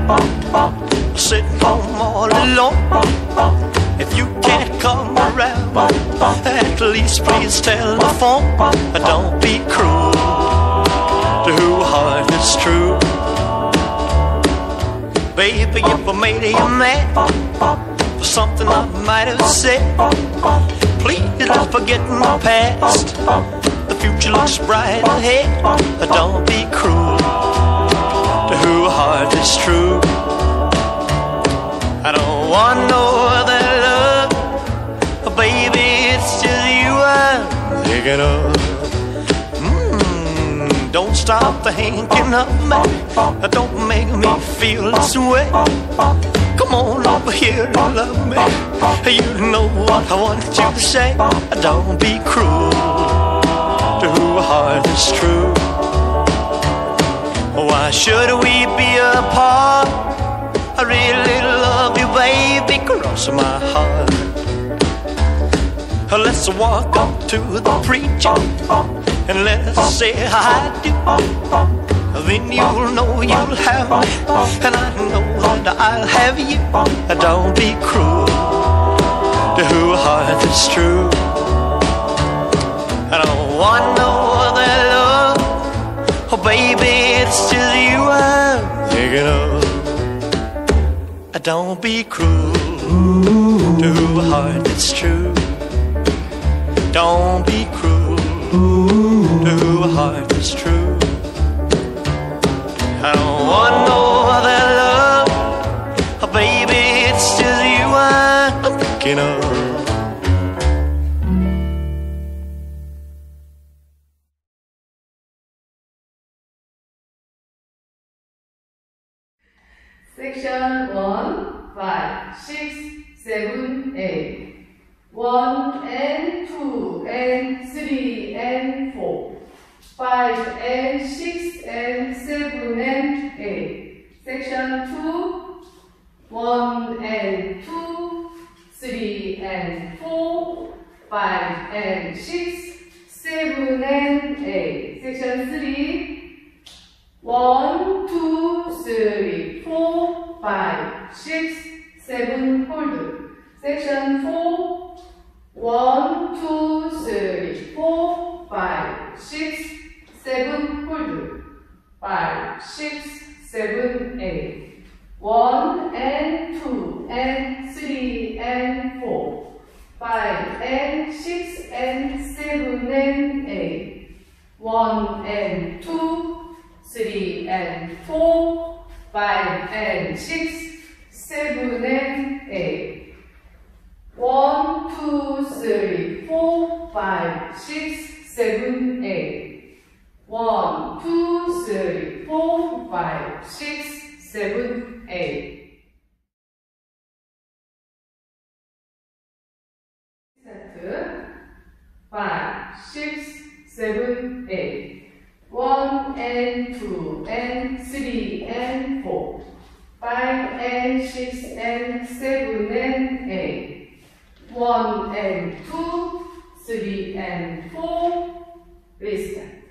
sitting home all alone. If you can't come around, at least please telephone. Don't be cruel to whose heart is true. Baby, if I made you mad for something I might have said, please don't forget my past. The future looks bright ahead. Don't be cruel to whose heart is true. I don't want no other love, baby, it's just you I'm thinking of. Don't stop thinking of me, don't make me feel this way. Come on over here and love me, you know what I want you to say. Don't be cruel to whose heart is true. Why should we be apart? I really love you, baby, cross my heart. Let's walk up to the preacher and let's say I do. Then you'll know you'll have me, and I know that I'll have you. Don't be cruel to whose heart is true. I don't want no other love, oh baby, it's just you I'm thinking of. Don't be cruel to whose heart is true. Don't be cruel to whose heart is true. I don't want no other love, oh baby, it's just you I'm thinking of. Section 1, 5, 6, 7, 8. 1 and 2 and 3 and 4. 5 and 6 and 7 and 8. Section 2, 1 and 2, 3 and 4, 5 and 6, 7 and 8. Section 3, 1, 2, 3, 4, 5, 6, 7, hold. Section 4, 1, 2, 3, 4, 5, 6, 7, hold. 5, 6, 7, 8. 1 and 2 and 3 and 4. 5 and 6 and 7 and 8. 1 and 2, 3 and 4. 5 and 6, 7 and 8. 1, 2, 3, 4, 5, 6, 7, 8. 1, 2, 3, 4, 5, 6, 7, 8. Set 5, 6, 7, 8. 1 and 2 and 3 and 4. 5 and 6 and 7 and 8. 1 and 2, 3 and 4. Please stand.